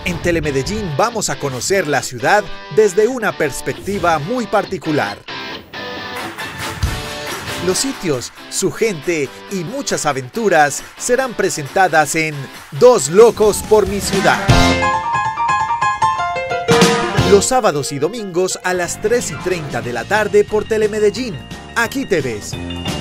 En Telemedellín vamos a conocer la ciudad desde una perspectiva muy particular. Los sitios, su gente y muchas aventuras serán presentadas en Dos Locos por mi Ciudad. Los sábados y domingos a las 3:30 de la tarde por Telemedellín. Aquí te ves.